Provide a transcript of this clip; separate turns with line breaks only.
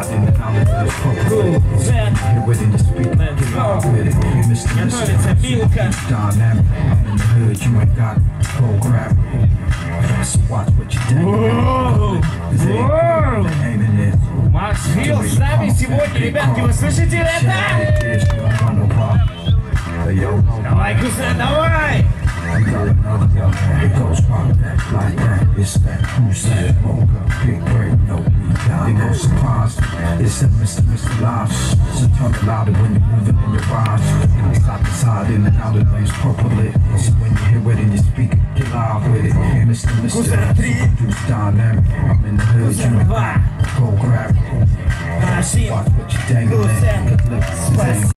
side in and out of this properly. Hear it in the speaker, get loud with it. Mr. Dynamic, I'm in the hood, you ain't got program. Just watch what you think.
Макс Фил с нами сегодня, ребятки, вы слышите это? Давай, Кузен, давай!
It goes like that, it's that, who's that, big break, no, it goes surprise, it's that Mr. Live, so turn it louder when you're moving in your ride, side to side, in and out of lanes properly, so when you hear it in your speaker, get loud with it, Mr. Dynamic, I'm in the hood, you ain't go grab it, watch what you dangling,